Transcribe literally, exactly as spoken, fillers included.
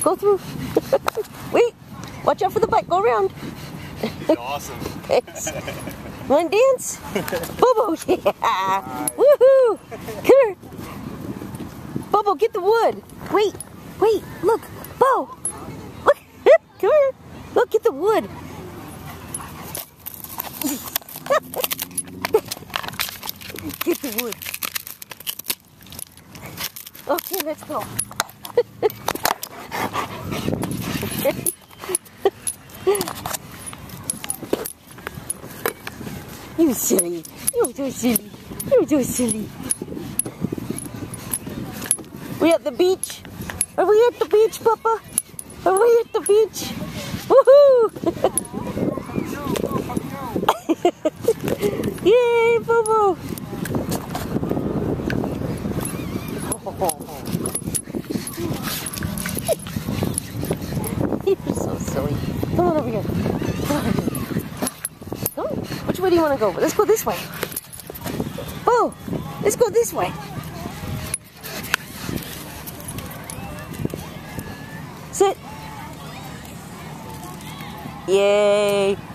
Go through. Wait. Watch out for the bike. Go around. Awesome. Thanks. Want to dance? Bobo. Yeah. Woohoo. Come here. Bobo, get the wood. Wait. Wait. Look. Bo. Look. Come here. Look, get the wood. Get the wood. Okay, let's go. You silly. You're so silly. You're so silly. We at the beach? Are we at the beach, Papa? Are we at the beach? Woohoo! Yay, Bobo! You're so silly. Come on over here. Come on over here. Go. Which way do you want to go? Let's go this way. Oh, let's go this way. Sit. Yay.